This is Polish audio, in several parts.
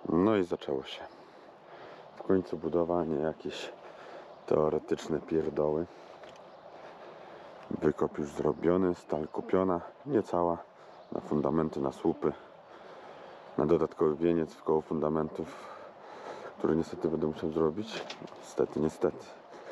No i zaczęło się. W końcu budowanie jakieś teoretyczne pierdoły. Wykop już zrobiony, stal kupiona, niecała, na fundamenty, na słupy, na dodatkowy wieniec w koło fundamentów, który niestety będę musiał zrobić. Niestety.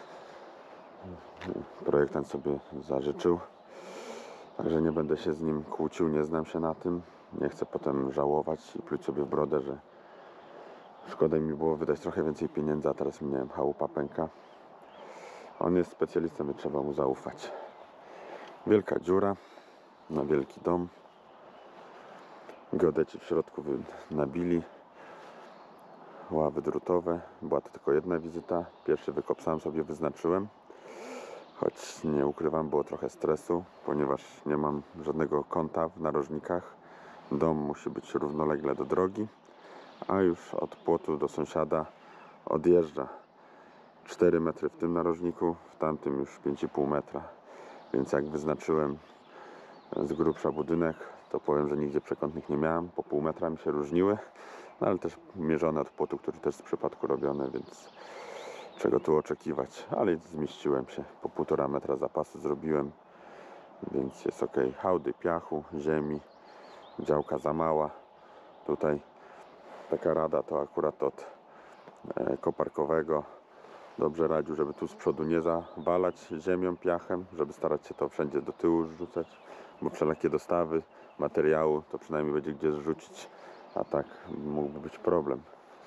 Projektant sobie zażyczył, także nie będę się z nim kłócił, nie znam się na tym. Nie chcę potem żałować i pluć sobie w brodę, że szkoda mi było wydać trochę więcej pieniędzy, a teraz miałem chałupa pęka. On jest specjalistą, więc trzeba mu zaufać. Wielka dziura na wielki dom. Geodeci w środku nabili ławy drutowe. Była to tylko jedna wizyta. Pierwszy wykop sam sobie wyznaczyłem. Choć nie ukrywam, było trochę stresu, ponieważ nie mam żadnego kąta w narożnikach. Dom musi być równolegle do drogi, a już od płotu do sąsiada odjeżdża 4 metry w tym narożniku, w tamtym już 5,5 metra. Więc jak wyznaczyłem z grubsza budynek, to powiem, że nigdzie przekątnych nie miałem. Po pół metra mi się różniły, no ale też mierzone od płotu, który też z przypadku robiony, więc czego tu oczekiwać. Ale zmieściłem się. Po 1,5 metra zapasu zrobiłem, więc jest ok. Hałdy piachu, ziemi, działka za mała. Tutaj taka rada to akurat od koparkowego. Dobrze radził, żeby tu z przodu nie zawalać ziemią, piachem, żeby starać się to wszędzie do tyłu rzucać, bo wszelakie dostawy materiału to przynajmniej będzie gdzie zrzucić, a tak mógłby być problem.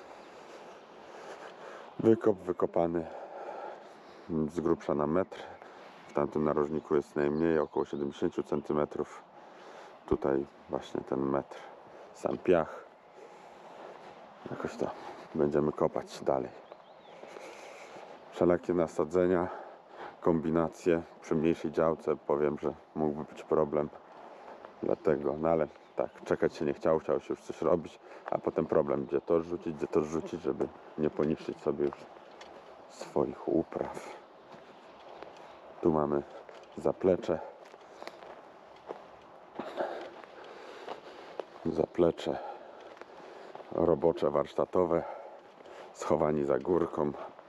Wykop wykopany z grubsza na metr. W tamtym narożniku jest najmniej, około 70 cm. Tutaj właśnie ten metr. Sam piach. Jakoś to będziemy kopać dalej. Wszelakie nasadzenia, kombinacje przy mniejszej działce, powiem, że mógłby być problem. Dlatego, no ale tak, czekać się nie chciało, chciało się już coś robić, a potem problem, gdzie to rzucić, żeby nie poniszczyć sobie już swoich upraw. Tu mamy zaplecze. Zaplecze robocze, warsztatowe, schowani za górką.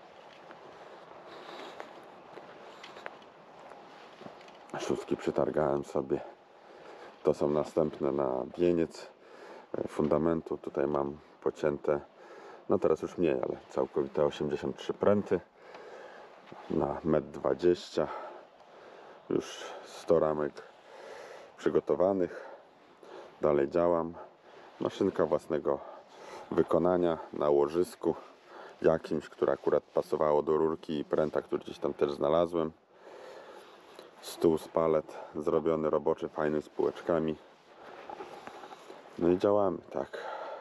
Szóstki przytargałem sobie. To są następne na wieniec fundamentu. Tutaj mam pocięte, no teraz już mniej, ale całkowite 83 pręty na 1,20 m. Już 100 ramek przygotowanych. Dalej działam. Maszynka własnego wykonania na łożysku jakimś, które akurat pasowało do rurki i pręta, który gdzieś tam też znalazłem. Stół z palet zrobiony roboczy, fajny, z półeczkami. No i działamy, tak.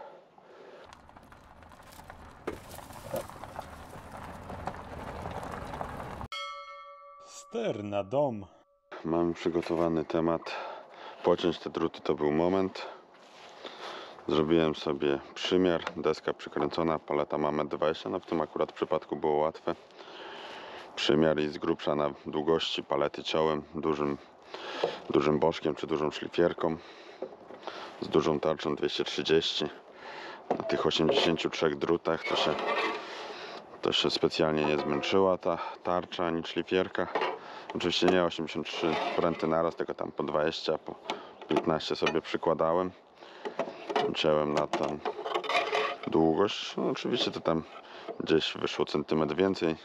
Ster na dom. Mam przygotowany temat. Pociąć te druty to był moment. Zrobiłem sobie przymiar, deska przykręcona, paleta ma 1,20 m, no w tym akurat przypadku było łatwe. Przymiar i z grubsza na długości palety ciąłem dużym bożkiem czy dużą szlifierką z dużą tarczą 230. Na tych 83 drutach to się specjalnie nie zmęczyła ta tarcza ani szlifierka. Oczywiście nie 83 pręty naraz, tylko tam po 20, po 15 sobie przykładałem. Ciąłem na tą długość. No oczywiście to tam gdzieś wyszło centymetr więcej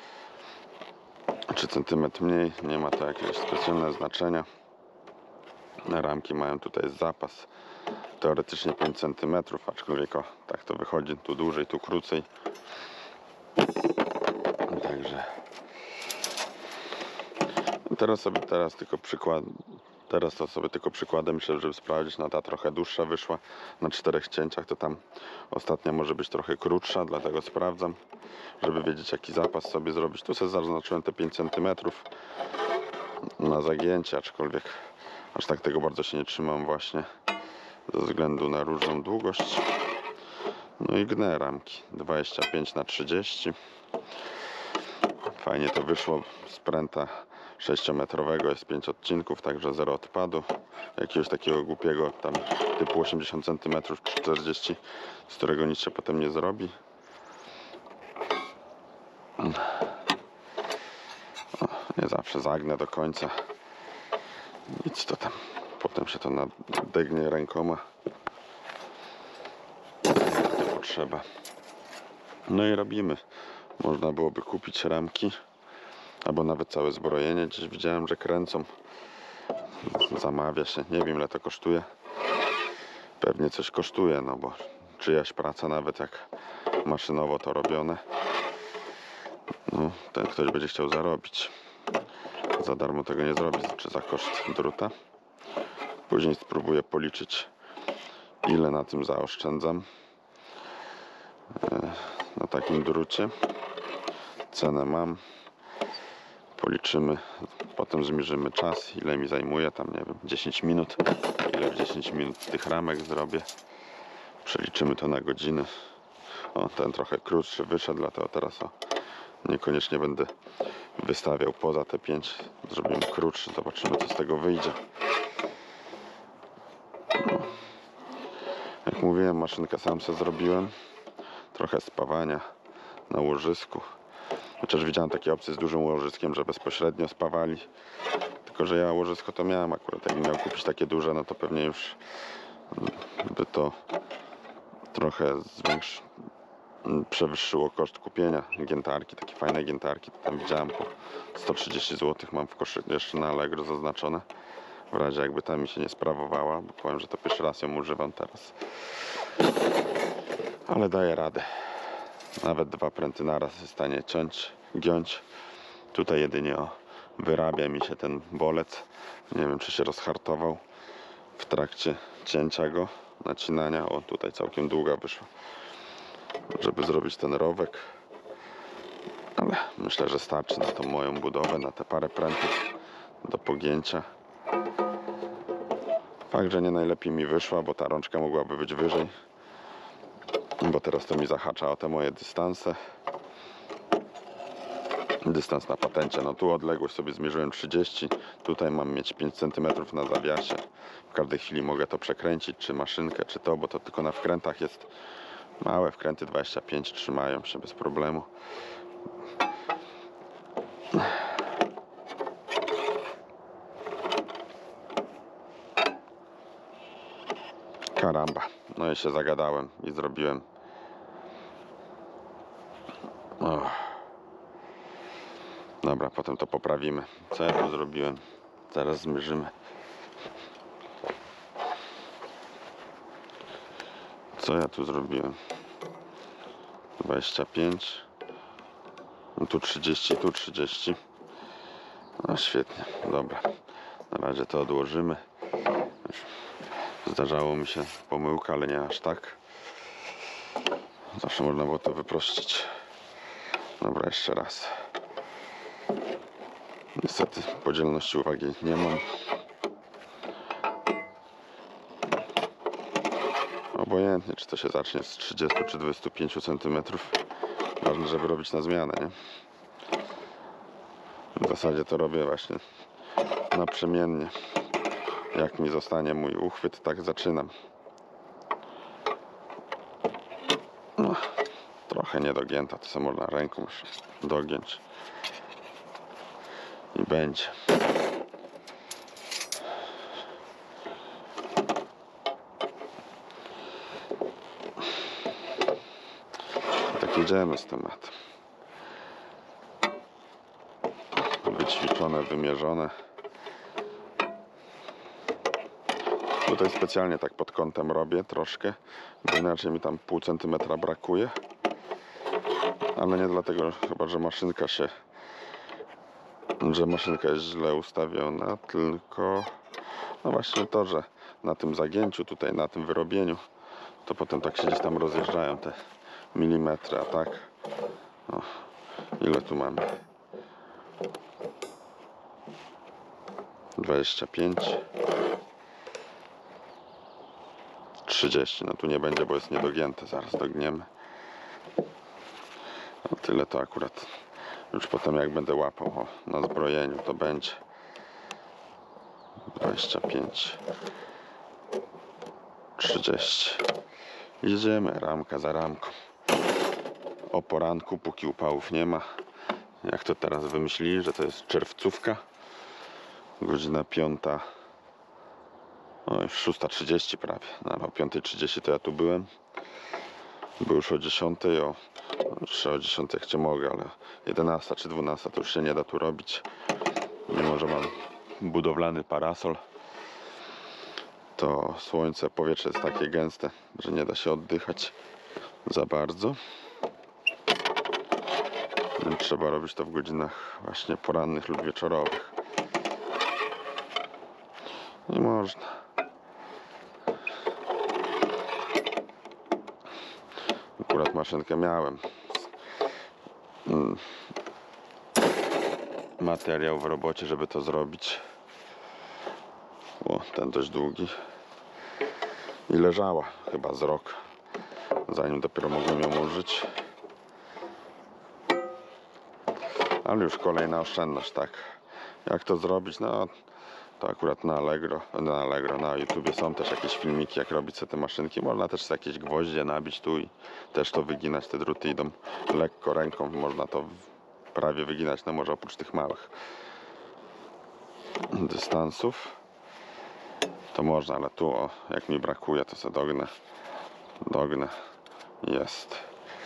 czy centymetr mniej. Nie ma to jakiegoś specjalnego znaczenia. Ramki mają tutaj zapas. Teoretycznie 5 cm, aczkolwiek tak to wychodzi. Tu dłużej, tu krócej. Także teraz to sobie tylko przykładem, myślę, żeby sprawdzić, no ta trochę dłuższa wyszła na 4 cięciach, to tam ostatnia może być trochę krótsza, dlatego sprawdzam, żeby wiedzieć jaki zapas sobie zrobić. Tu sobie zaznaczyłem te 5 cm na zagięcie, aczkolwiek aż tak tego bardzo się nie trzymam właśnie ze względu na różną długość. No i gnę ramki 25 na 30. Fajnie to wyszło z pręta 6-metrowego jest 5 odcinków, także 0 odpadu. Jakiegoś takiego głupiego tam typu 80 cm czy 40, z którego nic się potem nie zrobi. O, nie zawsze zagnę do końca. Nic to tam. Potem się to nadegnie rękoma. Nie potrzeba. No i robimy. Można byłoby kupić ramki, albo nawet całe zbrojenie. Gdzieś widziałem, że kręcą. Zamawia się. Nie wiem, ile to kosztuje. Pewnie coś kosztuje, no bo czyjaś praca, nawet jak maszynowo to robione, no ten ktoś będzie chciał zarobić. Za darmo tego nie zrobi, czy za koszt druta. Później spróbuję policzyć, ile na tym zaoszczędzam na takim drucie. Cenę mam. Policzymy, potem zmierzymy czas, ile mi zajmuje, tam nie wiem, 10 minut. Ile w 10 minut tych ramek zrobię. Przeliczymy to na godziny. O, ten trochę krótszy wyszedł, dlatego teraz niekoniecznie będę wystawiał poza te 5. Zrobimy krótszy, zobaczymy, co z tego wyjdzie. No. Jak mówiłem, maszynkę sam sobie zrobiłem. Trochę spawania na łożysku. Chociaż widziałem takie opcje z dużym łożyskiem, że bezpośrednio spawali. Tylko że ja łożysko to miałem akurat. Jakbym miał kupić takie duże, no to pewnie już by to trochę przewyższyło koszt kupienia giętarki. Takie fajne giętarki to tam widziałem po 130 zł. Mam w koszyku jeszcze na Allegro zaznaczone. W razie jakby ta mi się nie sprawowała, bo powiem, że to pierwszy raz ją używam teraz. Ale daję radę. Nawet 2 pręty naraz jest w stanie giąć. Tutaj jedynie wyrabia mi się ten bolec. Nie wiem, czy się rozhartował w trakcie cięcia go, nacinania. O, tutaj całkiem długa wyszła, żeby zrobić ten rowek. Ale myślę, że starczy na tą moją budowę, na te parę prętów do pogięcia. Fakt, że nie najlepiej mi wyszła, bo ta rączka mogłaby być wyżej. Bo teraz to mi zahacza o te moje dystanse. Dystans na patencie, no tu odległość sobie zmierzyłem 30. Tutaj mam mieć 5 cm na zawiasie. W każdej chwili mogę to przekręcić, czy maszynkę, czy to, bo to tylko na wkrętach jest. Małe wkręty 25 trzymają się bez problemu. Karamba. No i się zagadałem i zrobiłem. Dobra, potem to poprawimy. Co ja tu zrobiłem? Zaraz zmierzymy. Co ja tu zrobiłem? 25. No tu 30, tu 30. No świetnie, dobra. Na razie to odłożymy. Zdarzało mi się pomyłka, ale nie aż tak. Zawsze można było to wyprościć. Dobra, jeszcze raz. Niestety podzielności uwagi nie mam. Obojętnie, czy to się zacznie z 30 czy 25 cm. Ważne, żeby robić na zmianę, nie? W zasadzie to robię właśnie naprzemiennie. Jak mi zostanie mój uchwyt, tak zaczynam. No, trochę niedogięta, to samo można ręką już dogiąć. I będzie. I tak jedziemy z tematem. Wyćwiczone, wymierzone. Tutaj specjalnie tak pod kątem robię troszkę, bo inaczej mi tam pół centymetra brakuje. Ale nie dlatego chyba, że maszynka jest źle ustawiona, tylko no właśnie to, że na tym zagięciu tutaj, na tym wyrobieniu, to potem tak się gdzieś tam rozjeżdżają te milimetry, a tak o, ile tu mamy? 25, 30, no tu nie będzie, bo jest niedogięte, zaraz dogniemy. No tyle to akurat Już potem jak będę łapał na zbrojeniu, to będzie 25, 30. Jedziemy ramka za ramką. O poranku, póki upałów nie ma. Jak to teraz wymyślili, że to jest czerwcówka. Godzina 5. No już 6:30 prawie. No, ale o 5:30 to ja tu byłem. Był już o 10, jeszcze o 10 jak cię mogę, ale 11 czy 12 to już się nie da tu robić. Mimo że mam budowlany parasol, to słońce, powietrze jest takie gęste, że nie da się oddychać za bardzo. Więc trzeba robić to w godzinach właśnie porannych lub wieczorowych. Nie można. Akurat maszynkę miałem. Materiał w robocie, żeby to zrobić. O, ten dość długi. I leżała chyba z rok, zanim dopiero mogłem ją użyć. Ale już kolejna oszczędność, tak. Jak to zrobić? No to akurat na Allegro, na YouTubie są też jakieś filmiki, jak robić sobie te maszynki. Można też jakieś gwoździe nabić tu i też to wyginać. Te druty idą lekko ręką, można to prawie wyginać, no może oprócz tych małych dystansów to można, ale tu o, jak mi brakuje, to sobie dognę. Jest.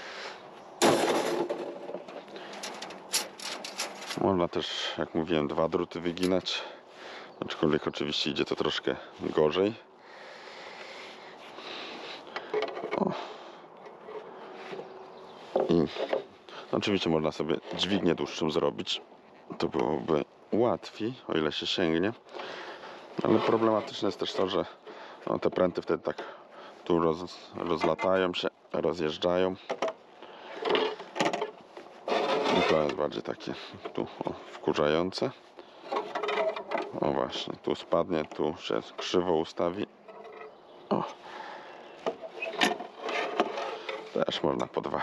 Można też, jak mówiłem, 2 druty wyginać, aczkolwiek oczywiście idzie to troszkę gorzej. O. I oczywiście można sobie dźwignię dłuższą zrobić, to byłoby łatwiej, o ile się sięgnie, ale problematyczne jest też to, że no, te pręty wtedy tak tu rozlatają się, rozjeżdżają. I to jest bardziej takie tu wkurzające. O właśnie, tu spadnie, tu się krzywo ustawi. O. Też można po 2.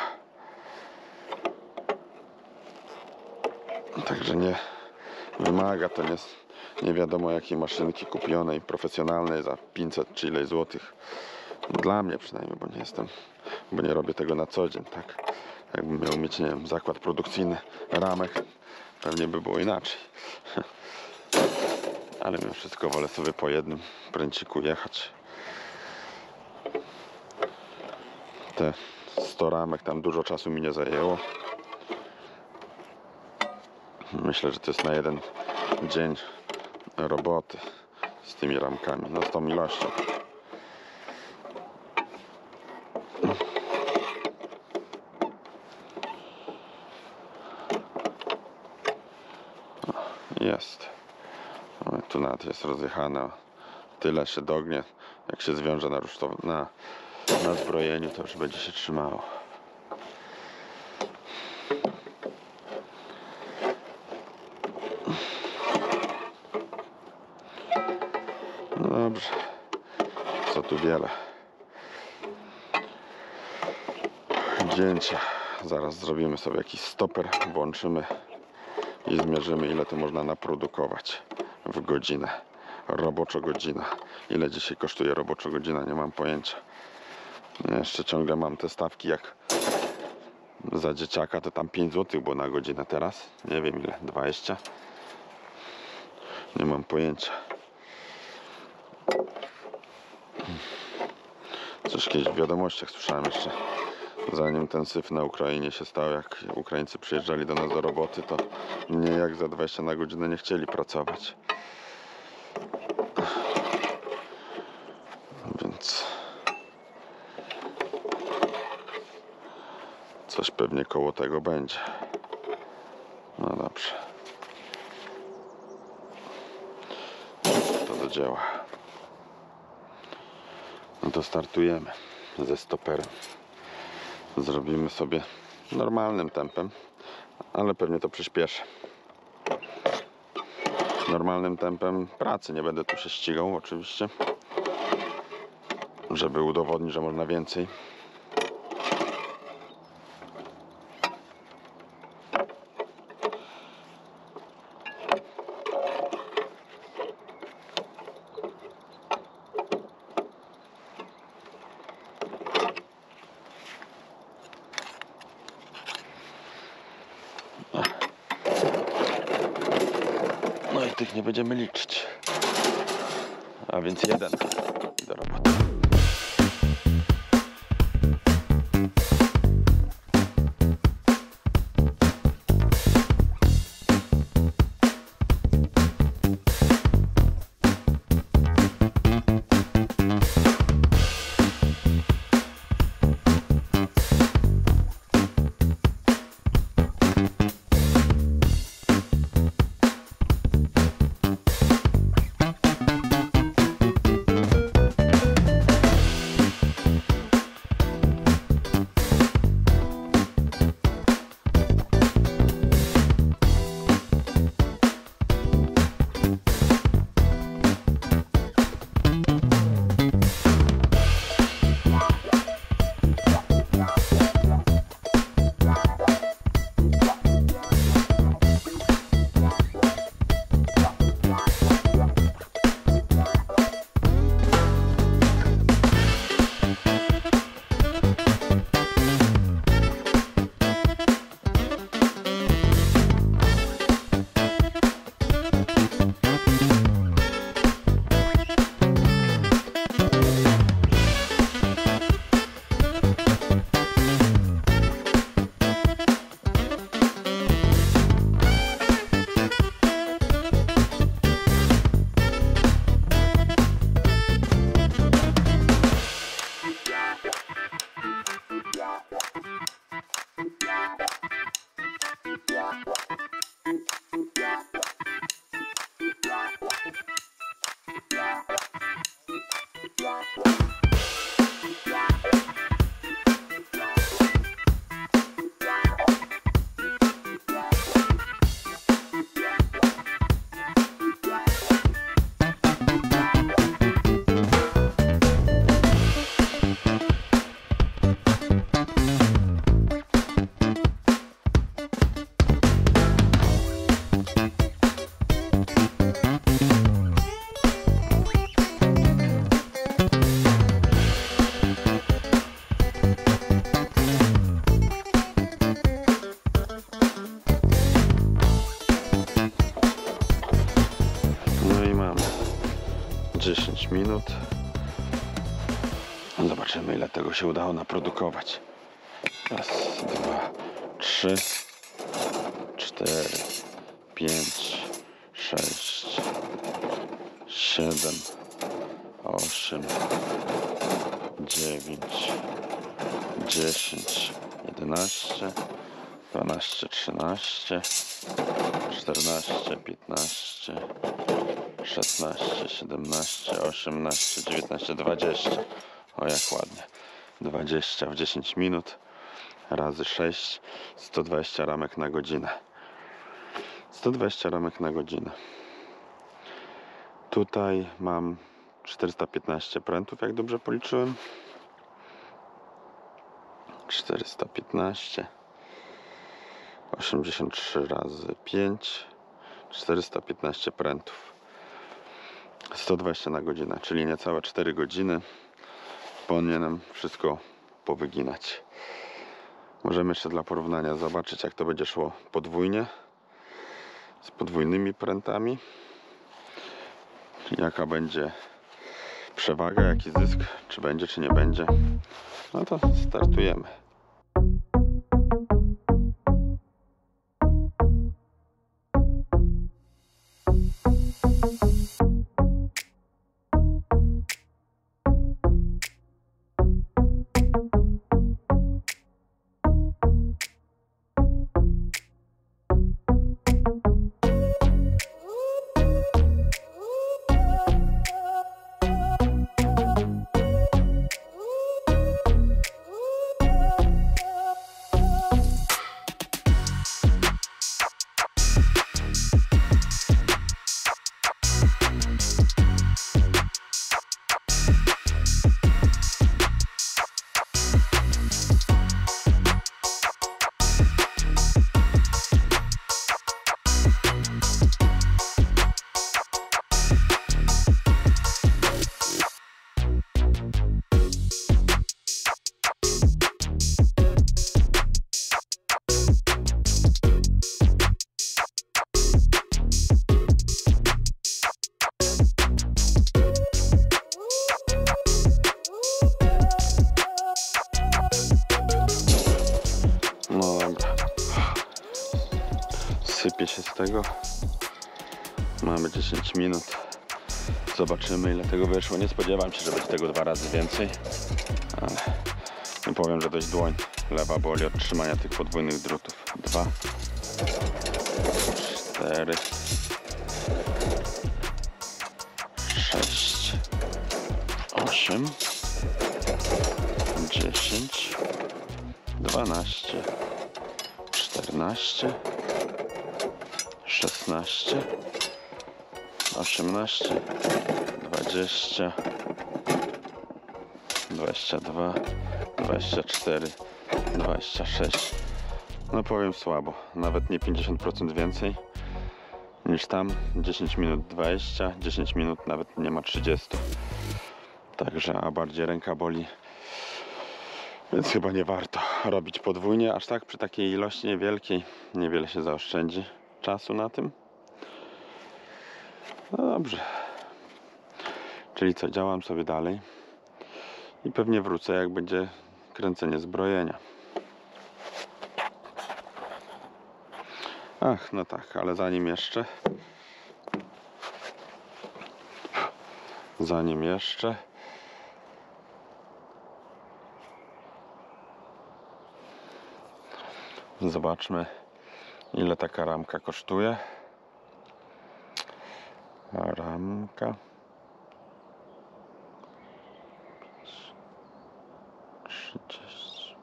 Także nie wymaga to nie wiadomo jakiej maszynki kupionej, profesjonalnej za 500 czy ileś złotych. Dla mnie przynajmniej, bo nie robię tego na co dzień, tak. Jakbym miał mieć, nie wiem, zakład produkcyjny ramek, pewnie by było inaczej. Ale mimo wszystko wolę sobie po jednym pręciku jechać. Te 100 ramek tam dużo czasu mi nie zajęło. Myślę, że to jest na jeden dzień roboty z tymi ramkami, no z tą ilością. Jest. Tu nawet jest rozjechane. Tyle się dognie. Jak się zwiąże na zbrojeniu, to już będzie się trzymało. No dobrze. Co tu wiele. Zdjęcia. Zaraz zrobimy sobie jakiś stoper, włączymy i zmierzymy, ile to można naprodukować w godzinę. Roboczo godzina. Ile dzisiaj kosztuje roboczo godzina? Nie mam pojęcia. Jeszcze ciągle mam te stawki jak za dzieciaka, to tam 5 zł było na godzinę. Teraz nie wiem ile, 20. Nie mam pojęcia. Coś kiedyś w wiadomościach słyszałem jeszcze, zanim ten syf na Ukrainie się stał, jak Ukraińcy przyjeżdżali do nas do roboty, to nie jak za 20 na godzinę nie chcieli pracować. Więc coś pewnie koło tego będzie. No dobrze. To do dzieła. No to startujemy ze stoperem. Zrobimy sobie normalnym tempem, ale pewnie to przyspieszę. Normalnym tempem pracy, nie będę tu się ścigał oczywiście, żeby udowodnić, że można więcej. nie będziemy liczyć. A więc 1 do roboty. No i mamy 10 minut. Zobaczymy, ile tego się udało naprodukować. Raz, 2, 3, 4, 5, 6, 7, 8, 9, 10, 11, 12, 13, 14, 15, 16, 17, 18, 19, 20. O, jak ładnie. 20 w 10 minut razy 6, 120 ramek na godzinę. 120 ramek na godzinę. Tutaj mam 415 prętów, jak dobrze policzyłem. 415, 83 razy 5, 415 prętów. 120 na godzinę, czyli niecałe 4 godziny. Powinienem wszystko powyginać. Możemy jeszcze dla porównania zobaczyć, jak to będzie szło podwójnie, z podwójnymi prętami. Jaka będzie przewaga, jaki zysk, czy będzie, czy nie będzie. No to startujemy. wysypię się z tego. Mamy 10 minut. Zobaczymy, ile tego wyszło. Nie spodziewam się, że będzie tego 2 razy więcej. Ale nie powiem, że dość dłoń lewa boli od trzymania tych podwójnych drutów. 2, 4, 6, 8, 10, 12, 14, 16, 18, 20, 22, 24, 26. No powiem słabo, nawet nie 50% więcej niż tam. 10 minut 20, 10 minut nawet nie ma 30. Także, a bardziej ręka boli. Więc chyba nie warto robić podwójnie, aż tak przy takiej ilości niewielkiej. Niewiele się zaoszczędzi czasu na tym. No dobrze. Czyli co, działam sobie dalej i pewnie wrócę, jak będzie kręcenie zbrojenia. Ach, no tak, ale zanim jeszcze zobaczmy, ile taka ramka kosztuje. Ramka 30.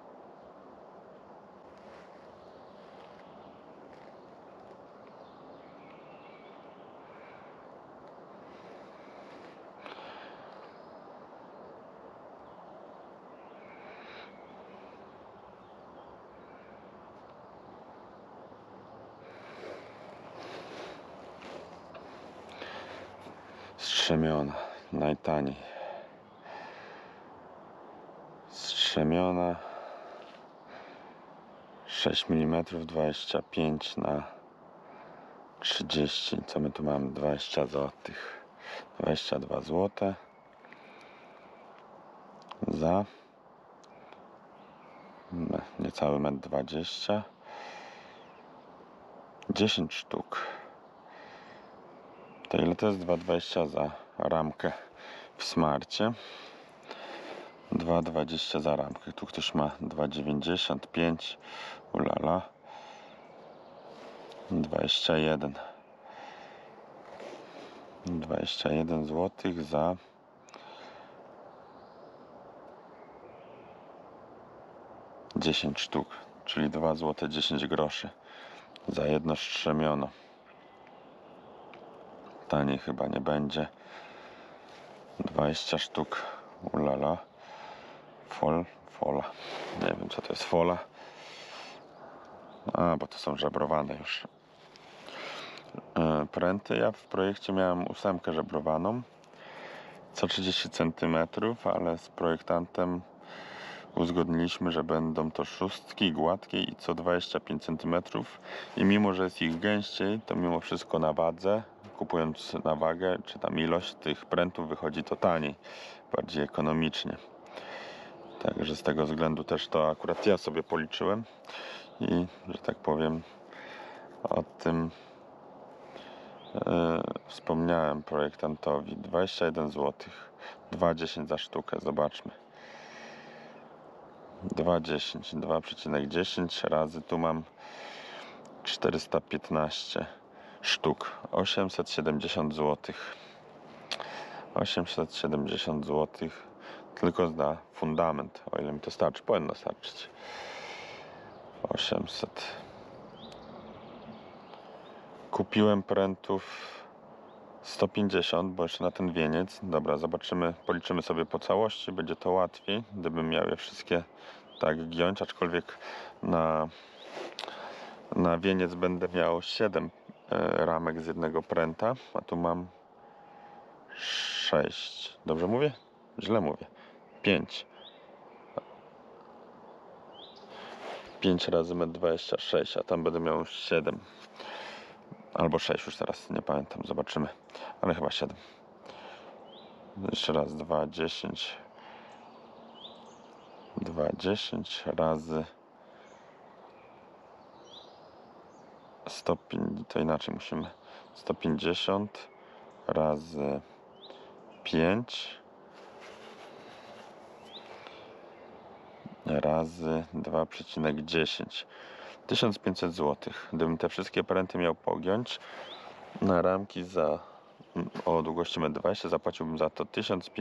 Strzemiona, najtaniej. Strzemiona 6 mm, 25 na 30. Co my tu mamy? 20 zł. 22 zł za niecały 1,20 m. 10 sztuk. To ile to jest? 2,20 za ramkę w smarcie. 2,20 za ramkę. Tu ktoś ma 2,95. Ulala. 21 zł za 10 sztuk, czyli 2 zł 10 groszy za jedno strzemiono. Taniej chyba nie będzie. 20 sztuk. Ulala. Fola. Nie wiem, co to jest fola. A, bo to są żebrowane już pręty. Ja w projekcie miałem 8 żebrowaną co 30 cm, ale z projektantem uzgodniliśmy, że będą to szóstki gładkie i co 25 cm. I mimo, że jest ich gęściej, to mimo wszystko na wadze, kupując na wagę, czy tam ilość tych prętów, wychodzi to taniej, bardziej ekonomicznie. Także z tego względu też to akurat ja sobie policzyłem i, że tak powiem, o tym wspomniałem projektantowi. 21 zł, 2,10 za sztukę, zobaczmy. 2,10, 2,10 razy, tu mam 415 sztuk, 870 zł. 870 zł tylko za fundament, o ile mi to starczy, powinno starczyć. 800. Kupiłem prętów 150, bo jeszcze na ten wieniec. Dobra, zobaczymy, policzymy sobie po całości, będzie to łatwiej, gdybym miał je wszystkie tak giąć, aczkolwiek na wieniec będę miał 7 ramek z jednego pręta, a tu mam 6. Dobrze mówię? Źle mówię. 5. 5 razy 1,26 m, a tam będę miał 7. Albo 6, już teraz nie pamiętam, zobaczymy. Ale chyba 7. Jeszcze raz, 2,10. 2,10 razy to inaczej musimy. 150 razy 5 razy 2,10. 1500 zł. Gdybym te wszystkie pręty miał pogiąć na ramki o długości 1,20 m, zapłaciłbym za to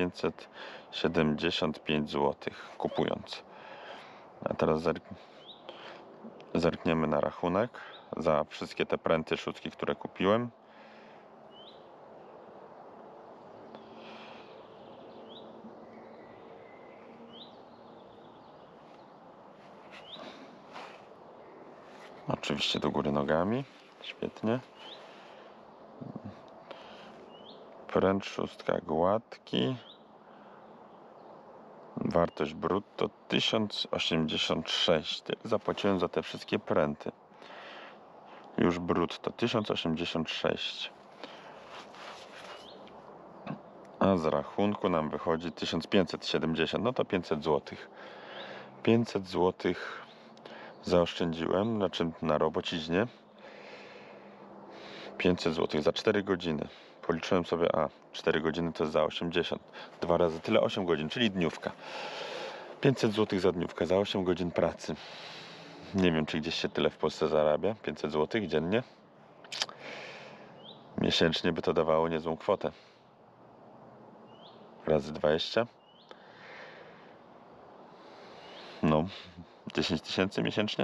1575 zł kupując. A teraz zerkniemy na rachunek za wszystkie te pręty szóstki, które kupiłem. Oczywiście do góry nogami. Świetnie. Pręt szóstka gładki. Wartość brutto 1086. Zapłaciłem za te wszystkie pręty. Już brutto 1086. A z rachunku nam wychodzi 1570. No to 500 zł. 500 zł zaoszczędziłem, znaczy na robociźnie. 500 zł za 4 godziny. Policzyłem sobie, 4 godziny to jest za 80. 2 razy tyle, 8 godzin, czyli dniówka. 500 zł za dniówkę, za 8 godzin pracy. Nie wiem, czy gdzieś się tyle w Polsce zarabia. 500 zł dziennie. Miesięcznie by to dawało niezłą kwotę. Razy 20. No, 10 tysięcy miesięcznie.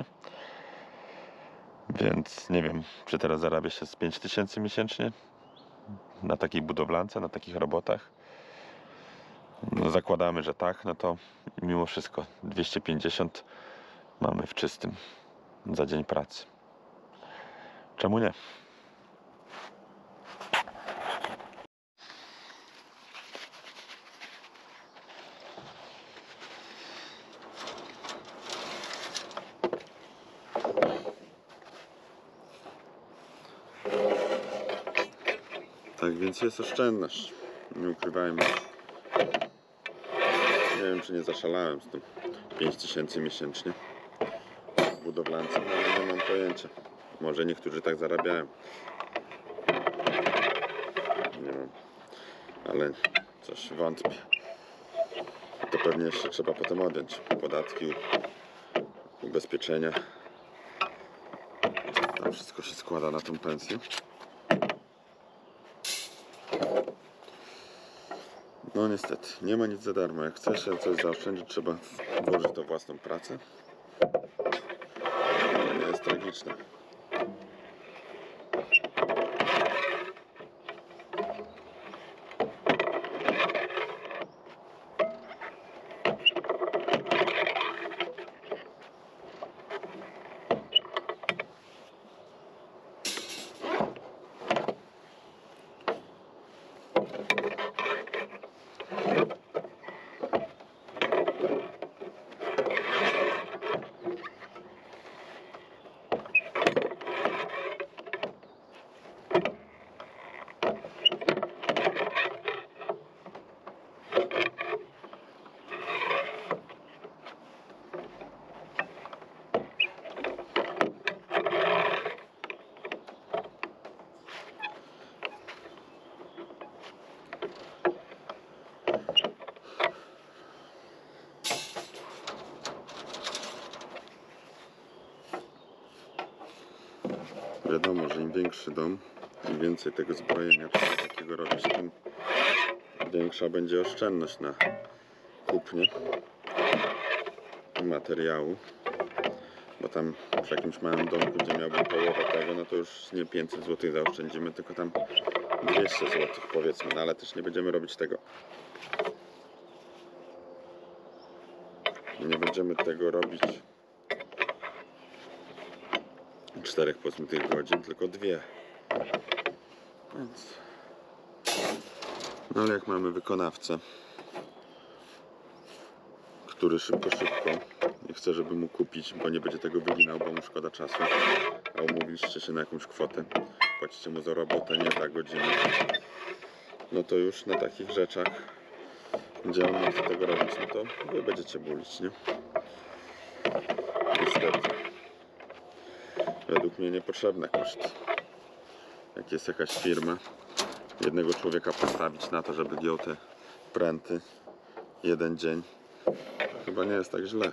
Więc nie wiem, czy teraz zarabia się z 5 tysięcy miesięcznie na takiej budowlance, na takich robotach. No, zakładamy, że tak, no to mimo wszystko 250 mamy w czystym za dzień pracy. Czemu nie? Tak więc jest oszczędność. Nie ukrywajmy. Nie wiem, czy nie zaszalałem z tym 5000 miesięcznie w budowlance, ale nie mam pojęcia. Może niektórzy tak zarabiają. Nie wiem. Ale coś wątpię. To pewnie jeszcze trzeba potem odjąć podatki, ubezpieczenia. Tam wszystko się składa na tą pensję. No niestety, nie ma nic za darmo. Jak chce się coś zaoszczędzić, trzeba włożyć to własną pracę. To nie jest tragiczne. Wiadomo, że im większy dom, im więcej tego zbrojenia takiego robić, tym większa będzie oszczędność na kupnie materiału. Bo tam przy jakimś małym domku, gdzie miałbym połowę tego, no to już nie 500 zł zaoszczędzimy, tylko tam 200 zł powiedzmy, no ale też nie będziemy robić tego. Nie będziemy tego robić 4 powiedzmy tych godzin, tylko 2. Więc... No ale jak mamy wykonawcę, który szybko nie chce, żeby mu kupić, bo nie będzie tego wyginał, bo mu szkoda czasu, a umówiliście się na jakąś kwotę, płacicie mu za robotę, nie za godzinę, no to już na takich rzeczach, gdzie on nie chce tego robić, no to wy będziecie bulić, nie? Niestety. według mnie niepotrzebne koszty. Jak jest jakaś firma, jednego człowieka postawić na to, żeby giął te pręty jeden dzień, chyba nie jest tak źle.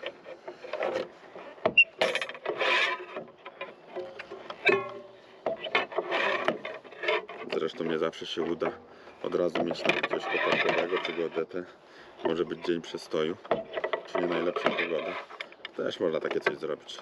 Zresztą nie zawsze się uda od razu mieć na jakiegoś koparkowego czy geodetę. Może być dzień przestoju, czy nie najlepsza pogoda. Też można takie coś zrobić.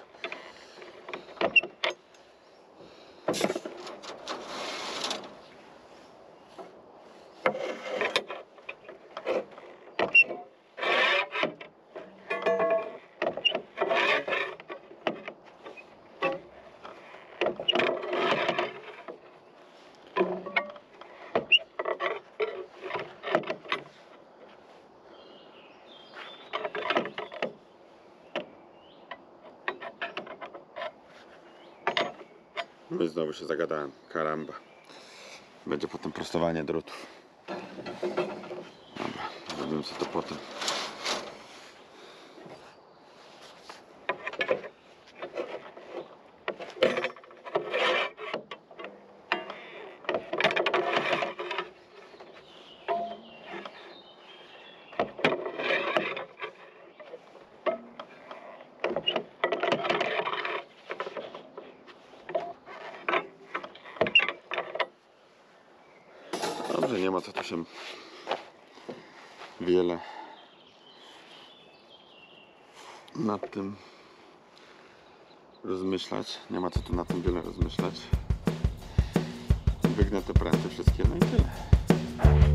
No i znowu się zagadałem. Karamba. Będzie potem prostowanie drutów. Dobra, zrobimy sobie to potem. Dobrze, nie ma co tu się wiele nad tym rozmyślać. Nie ma co tu nad tym wiele rozmyślać. Wygnę te pręty wszystkie, no i tyle.